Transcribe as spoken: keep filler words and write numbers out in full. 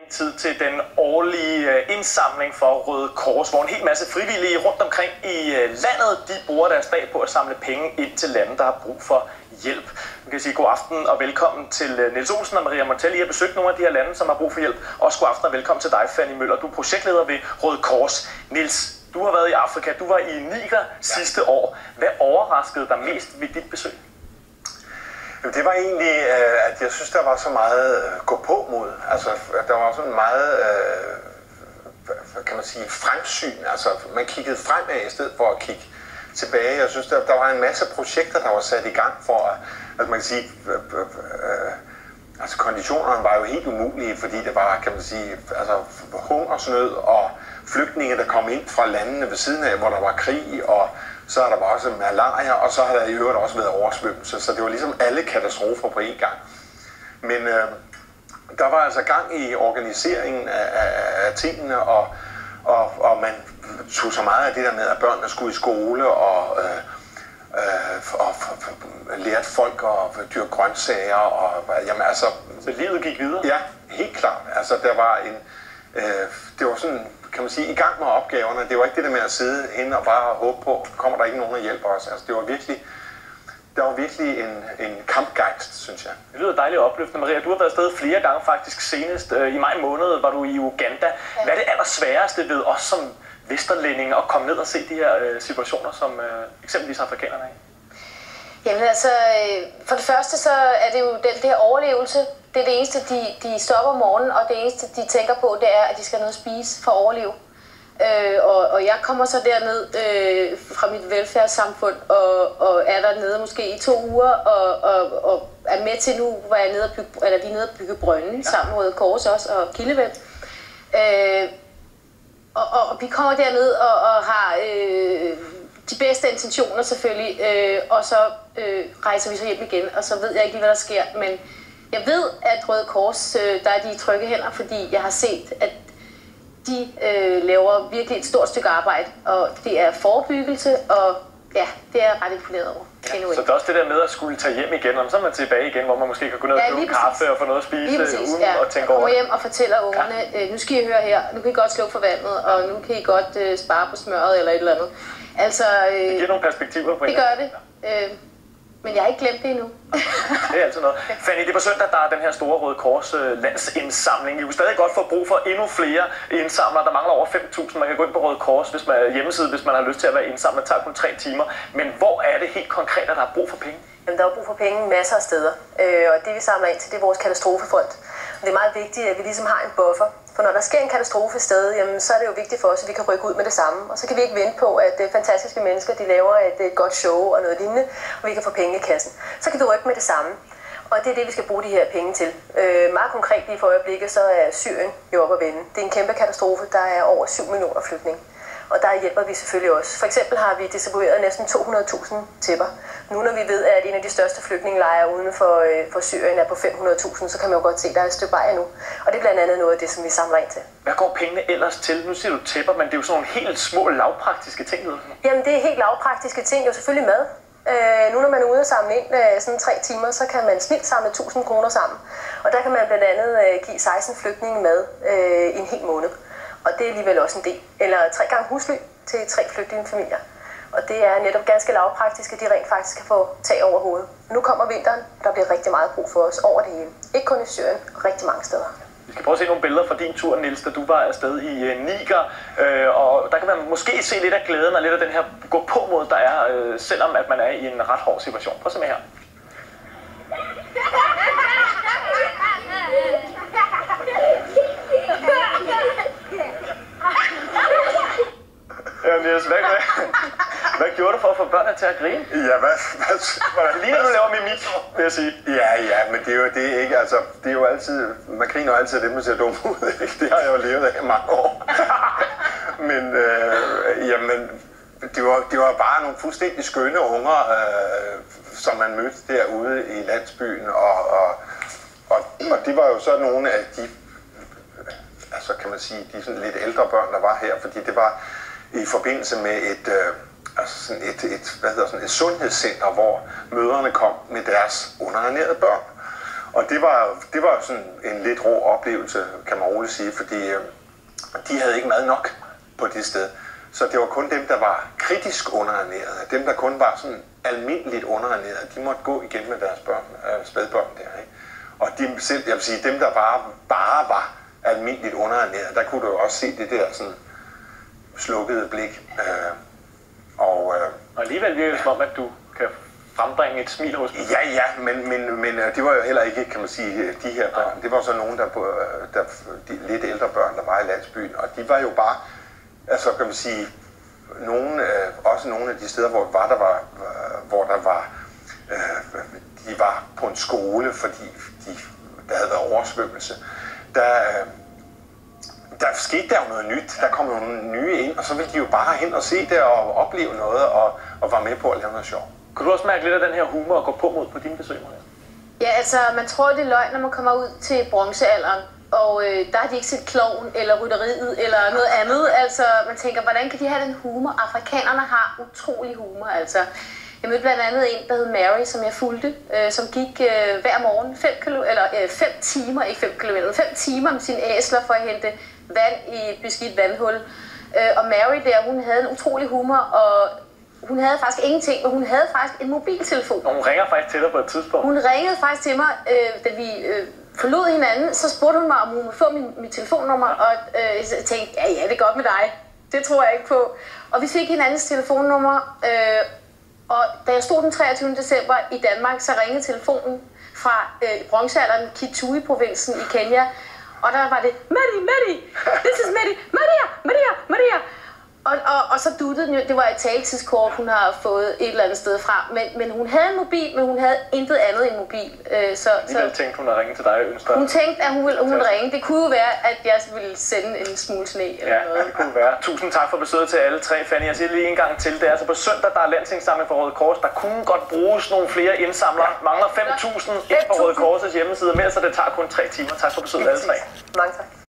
Tid til den årlige indsamling for Røde Kors, hvor en hel masse frivillige rundt omkring i landet, de bruger deres dag på at samle penge ind til lande, der har brug for hjælp. Man kan sige god aften og velkommen til Niels Olsen og Maria Montelli. Jeg har besøgt nogle af de her lande, som har brug for hjælp. Også god aften og velkommen til dig, Fanny Møller. Du er projektleder ved Røde Kors. Niels, du har været i Afrika. Du var i Niger sidste år. Hvad overraskede dig mest ved dit besøg? Det var egentlig, at jeg synes, der var så meget gå på mod. Altså, der var sådan meget, kan man sige, fremsyn. Altså, man kiggede fremad i stedet for at kigge tilbage. Jeg synes, der, der var en masse projekter, der var sat i gang for at, altså man kan sige, altså konditionerne var jo helt umulige, fordi det var, kan man sige, altså hungersnød og flygtninge, der kom ind fra landene ved siden af, hvor der var krig, og så har der også malaria, og så har der i øvrigt også været oversvømmelse, så det var ligesom alle katastrofer på én gang. Men øh, der var altså gang i organiseringen af, af, af tingene, og, og, og man tog så meget af det der med, at børnene skulle i skole, og, øh, øh, og, og lærte folk at dyrke grøntsager, og jamen altså... Så livet gik videre? Ja, helt klart. Altså der var en... Øh, det var sådan... kan man sige, i gang med opgaverne. Det var ikke det der med at sidde henne og bare håbe på, kommer der ikke nogen, der hjælper os. Altså, det var virkelig, der var virkelig en, en kampgejst, synes jeg. Det lyder dejligt opløftende, Maria. Du har været afsted flere gange faktisk. Senest øh, i maj måned var du i Uganda. Ja. Hvad er det allersværeste ved os som vesterlændinge at komme ned og se de her øh, situationer, som øh, eksempelvis afrikanerne er i? Jamen altså, for det første så er det jo den der overlevelse. Det er det eneste, de, de stopper om morgenen, og det eneste, de tænker på, det er, at de skal ned og spise for at overleve. Øh, og, og jeg kommer så derned øh, fra mit velfærdssamfund, og, og er dernede måske i to uger, og, og, og er med til nu, hvor jeg er nede og bygge, eller vi er nede og bygge brønden, ja. Sammen med Røde Kors også, og Kildevæld. Øh, og, og, og vi kommer derned og, og har... Øh, de bedste intentioner selvfølgelig, øh, og så øh, rejser vi så hjem igen, og så ved jeg ikke, hvad der sker, men jeg ved, at Røde Kors, øh, der er de i trygge hænder, fordi jeg har set, at de øh, laver virkelig et stort stykke arbejde, og det er forebyggelse, og ja, det er ret imponeret over. Ja, så det er også det der med at skulle tage hjem igen, og så er man tilbage igen, hvor man måske kan gå ned og købe ja, kaffe og få noget at spise uden ja. og tænke over. Kommer hjem og fortæller ungerne, ja. øh, nu skal I høre her, nu kan I godt slukke for vandet, og nu kan I godt øh, spare på smøret eller et eller andet. Altså, øh, det giver nogle perspektiver på en. Det gør det. Øh, men jeg har ikke glemt det endnu. Det er altid noget. Fanny, det er på søndag, der er den her store Røde Kors øh, landsindsamling. Vi kunne stadig godt få brug for endnu flere indsamlere. Der mangler over fem tusind. Man kan gå ind på Røde Kors hvis man er hjemmeside, hvis man har lyst til at være indsamlet. Det tager kun tre timer. Men hvor er det helt konkret, at der er brug for penge? Jamen, der er brug for penge masser af steder. Øh, og det vi samler ind til, det er vores katastrofefond. Og det er meget vigtigt, at vi ligesom har en buffer. For når der sker en katastrofe sted, jamen, så er det jo vigtigt for os, at vi kan rykke ud med det samme. Og så kan vi ikke vente på, at uh, fantastiske mennesker de laver et, et godt show og noget lignende, og vi kan få penge i kassen. Så kan vi rykke med det samme. Og det er det, vi skal bruge de her penge til. Øh, meget konkret lige for øjeblikket, så er Syrien jo op at vende. Det er en kæmpe katastrofe. Der er over syv millioner flygtninge. Og der hjælper vi selvfølgelig også. For eksempel har vi distribueret næsten to hundrede tusind tæpper. Nu når vi ved, at en af de største flygtningelejre uden for, øh, for Syrien er på fem hundrede tusind, så kan man jo godt se, at der er et stykke vej nu. Og det er blandt andet noget af det, som vi samler ind til. Hvad går pengene ellers til? Nu siger du tæpper, men det er jo sådan nogle helt små lavpraktiske ting. Jamen det er helt lavpraktiske ting. Jo selvfølgelig mad. Øh, nu når man er ude og samle ind øh, sådan tre timer, så kan man snilt samle tusind kroner sammen. Og der kan man blandt andet øh, give seksten flygtninge mad øh, i en hel måned. Og det er alligevel også en del. Eller tre gange husly til tre flygtningefamilier. Og det er netop ganske lavpraktisk, at de rent faktisk kan få tag over hovedet. Nu kommer vinteren, der bliver rigtig meget brug for os over det hele. Ikke kun i Syrien, rigtig mange steder. Vi skal prøve at se nogle billeder fra din tur, Niels, da du var afsted i uh, Niger. Uh, og der kan man måske se lidt af glæden og lidt af den her gå-på-måde, der er, uh, selvom at man er i en ret hård situation. Prøv at se med her. Ja, Niels, hvad, hvad, hvad gjorde du for at få børnene til at grine? Ja, hvad... hvad lige når du laver mimik, vil jeg sige. Ja, ja, men det er jo det ikke, altså, det er jo altid, man griner jo altid af det, man ser dumt ud, ikke? Det har jeg jo levet af i mange år. Men, øh, jamen, det var, det var bare nogle fuldstændig skønne unger, øh, som man mødte derude i landsbyen, og, og, og, og det var jo så nogle af de, altså kan man sige, de sådan lidt ældre børn, der var her, fordi det var i forbindelse med et, øh, altså sådan et, et, hvad hedder sådan et sundhedscenter, hvor mødrene kom med deres underernærede børn. Og det var, det var sådan en lidt rå oplevelse, kan man roligt sige, fordi øh, de havde ikke mad nok på det sted. Så det var kun dem, der var kritisk underernærede, dem, der kun var sådan almindeligt underernærede, de måtte gå igen med deres børn, øh, spædbørn der, ikke? Og de selv, jeg vil sige, dem, der bare, bare var almindeligt underernærede, der kunne du jo også se det der sådan slukkede blik. Øh, og, øh, og alligevel virker det som om, at du kan frembringe et smil hos dem. Ja, ja, men, men, men det var jo heller ikke, kan man sige, de her børn. Det var så nogle, der, der de lidt ældre børn, der var i landsbyen, og de var jo bare, altså kan man sige, nogle, også nogle af de steder, hvor var, der var, hvor der var, de var på en skole, fordi de, der havde været oversvømmelse. Der, der skete der jo noget nyt, der kom nogle nye ind, og så ville de jo bare hen og se det og opleve noget, og, og var med på at lave noget sjov. Kunne du også mærke lidt af den her humor og gå på mod på dine besøg? Ja, altså man tror, det er løgn, når man kommer ud til bronzealderen, og øh, der har de ikke set klovn eller rytteriet eller noget andet. Altså man tænker, hvordan kan de have den humor? Afrikanerne har utrolig humor, altså. Jeg mødte blandt andet en, der hed Mary, som jeg fulgte, øh, som gik øh, hver morgen fem, kilo, eller, øh, fem timer, ikke fem kilometer, fem timer med sine æsler for at hente vand i et beskidt vandhul. Øh, og Mary der, hun havde en utrolig humor, og hun havde faktisk ingenting, men hun havde faktisk en mobiltelefon. Og hun ringer faktisk til dig på et tidspunkt. Hun ringede faktisk til mig, øh, da vi øh, forlod hinanden, så spurgte hun mig, om hun ville få min, mit telefonnummer, og øh, jeg tænkte, ja ja, det er godt med dig. Det tror jeg ikke på. Og vi fik hinandens telefonnummer, øh, og da jeg stod den treogtyvende december i Danmark, så ringede telefonen fra øh, bronzealderen, Kitui-provinsen i Kenya, og der var det, Mary, Mary, this is Mary, Maria, Maria, Maria. Og, og, og så duttede den jo, det var et taletidskort, hun har fået et eller andet sted fra. Men, men hun havde en mobil, men hun havde intet andet end mobil. Øh, så, så tænkte hun at ringe til dig og ønske. Hun tænkte, at hun ville, hun ville ringe. Det kunne jo være, at jeg ville sende en smule sne eller ja, noget. det kunne være. Tusind tak for besøget til alle tre, Fanny. Jeg siger lige en gang til. Det er altså på søndag, der er landsindsamling for Røde Kors. Der kunne godt bruges nogle flere indsamlere. Mangler fem tusind ind på Røde Kors' hjemmeside. Men så det tager kun tre timer. Tak for besøget alle tre. Mange tak.